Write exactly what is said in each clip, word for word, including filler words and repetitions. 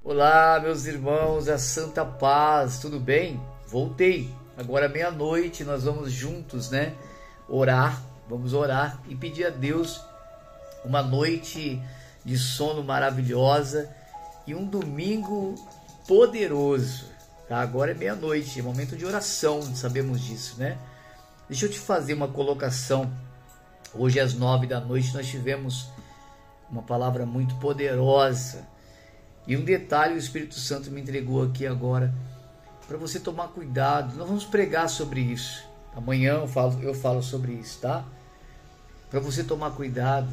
Olá, meus irmãos, a Santa Paz, tudo bem? Voltei. Agora meia-noite nós vamos juntos, né? Orar, vamos orar e pedir a Deus uma noite de sono maravilhosa e um domingo poderoso. Tá? Agora é meia-noite, é momento de oração, sabemos disso, né? Deixa eu te fazer uma colocação. Hoje às nove da noite nós tivemos uma palavra muito poderosa. E um detalhe o Espírito Santo me entregou aqui agora, para você tomar cuidado. Nós vamos pregar sobre isso. Amanhã eu falo, eu falo sobre isso, tá? Para você tomar cuidado,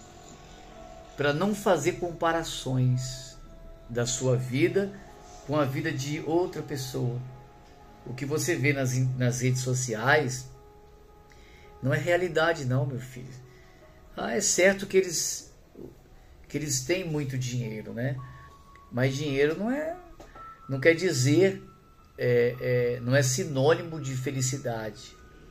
para não fazer comparações da sua vida com a vida de outra pessoa. O que você vê nas, nas redes sociais não é realidade não, meu filho. Ah, é certo que eles, que eles têm muito dinheiro, né? Mas dinheiro não é, não quer dizer, é, é, não é sinônimo de felicidade.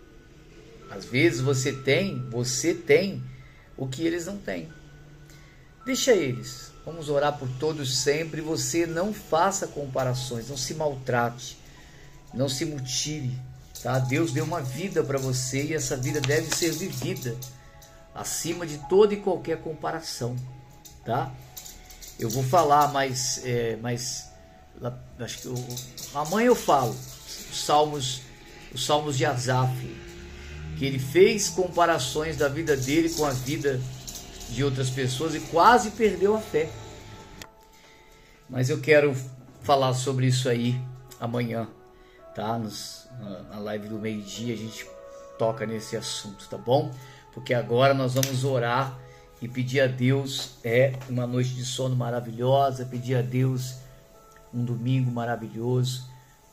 Às vezes você tem, você tem o que eles não têm. Deixa eles. Vamos orar por todos sempre. Você não faça comparações, não se maltrate, não se mutile. Tá? Deus deu uma vida para você e essa vida deve ser vivida acima de toda e qualquer comparação, tá? Eu vou falar, mas, é, mas acho que eu, amanhã eu falo os salmos, os salmos de Asaf, que ele fez comparações da vida dele com a vida de outras pessoas e quase perdeu a fé. Mas eu quero falar sobre isso aí amanhã, tá? Nos, na live do meio-dia a gente toca nesse assunto, tá bom? Porque agora nós vamos orar e pedir a Deus é uma noite de sono maravilhosa, pedir a Deus um domingo maravilhoso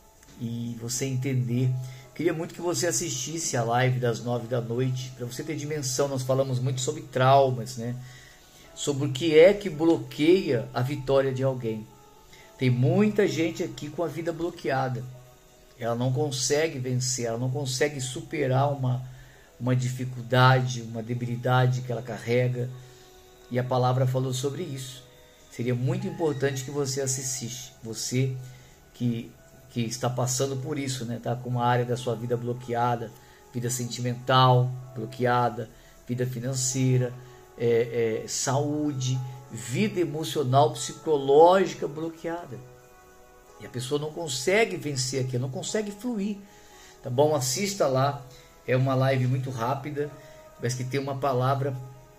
e você entender. Queria muito que você assistisse a live das nove da noite, para você ter dimensão. Nós falamos muito sobre traumas, né? Sobre o que é que bloqueia a vitória de alguém. Tem muita gente aqui com a vida bloqueada. Ela não consegue vencer, ela não consegue superar uma uma dificuldade, uma debilidade que ela carrega, e a palavra falou sobre isso. Seria muito importante que você assistisse, você que, que está passando por isso, né? Tá com uma área da sua vida bloqueada, vida sentimental bloqueada, vida financeira, é, é, saúde, vida emocional, psicológica bloqueada, e a pessoa não consegue vencer aqui, não consegue fluir, tá bom? Assista lá. É uma live muito rápida, mas que tem uma palavra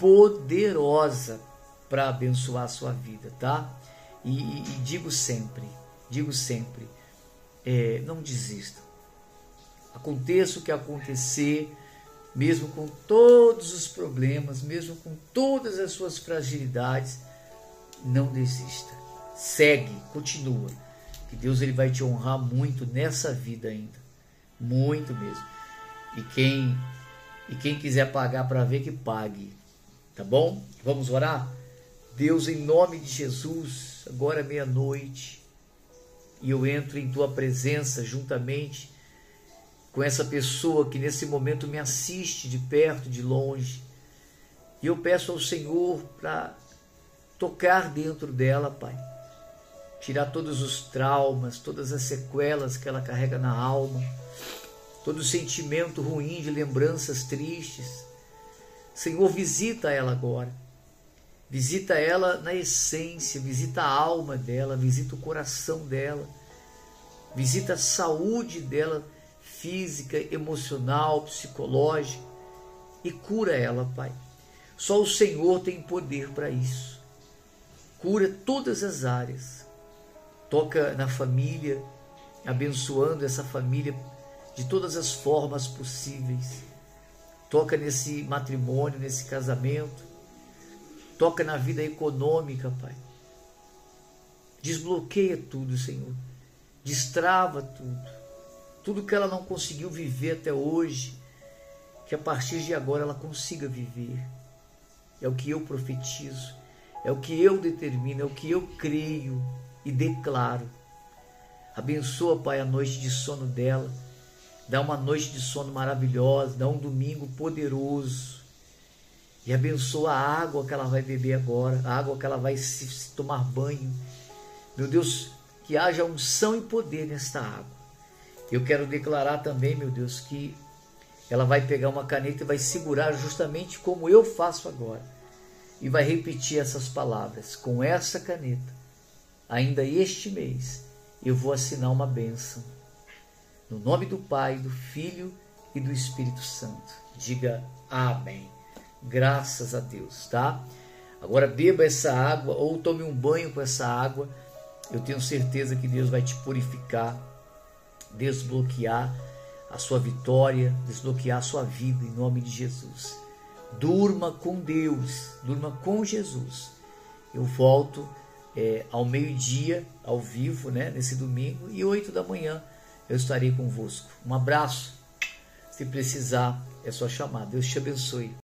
poderosa para abençoar a sua vida, tá? E, e, e digo sempre, digo sempre, é, não desista. Aconteça o que acontecer, mesmo com todos os problemas, mesmo com todas as suas fragilidades, não desista. Segue, continua. Que Deus ele vai te honrar muito nessa vida ainda, muito mesmo. E quem, e quem quiser pagar para ver, que pague. Tá bom? Vamos orar? Deus, em nome de Jesus, agora é meia-noite, e eu entro em Tua presença juntamente com essa pessoa que nesse momento me assiste de perto, de longe. E eu peço ao Senhor para tocar dentro dela, Pai. Tirar todos os traumas, todas as sequelas que ela carrega na alma, todo sentimento ruim de lembranças tristes. Senhor, visita ela agora. Visita ela na essência, visita a alma dela, visita o coração dela, visita a saúde dela, física, emocional, psicológica, e cura ela, Pai. Só o Senhor tem poder para isso. Cura todas as áreas. Toca na família, abençoando essa família de todas as formas possíveis. Toca nesse matrimônio, nesse casamento. Toca na vida econômica, Pai. Desbloqueia tudo, Senhor. Destrava tudo. Tudo que ela não conseguiu viver até hoje, que a partir de agora ela consiga viver. É o que eu profetizo. É o que eu determino. É o que eu creio e declaro. Abençoa, Pai, a noite de sono dela. Dá uma noite de sono maravilhosa, dá um domingo poderoso. E abençoa a água que ela vai beber agora, a água que ela vai se, se tomar banho. Meu Deus, que haja unção e poder nesta água. Eu quero declarar também, meu Deus, que ela vai pegar uma caneta e vai segurar justamente como eu faço agora. E vai repetir essas palavras. Com essa caneta, ainda este mês, eu vou assinar uma bênção. No nome do Pai, do Filho e do Espírito Santo. Diga amém. Graças a Deus, tá? Agora beba essa água ou tome um banho com essa água. Eu tenho certeza que Deus vai te purificar, desbloquear a sua vitória, desbloquear a sua vida em nome de Jesus. Durma com Deus, durma com Jesus. Eu volto é, ao meio-dia, ao vivo, né, nesse domingo, e oito da manhã eu estarei convosco. Um abraço. Se precisar, é só chamar. Deus te abençoe.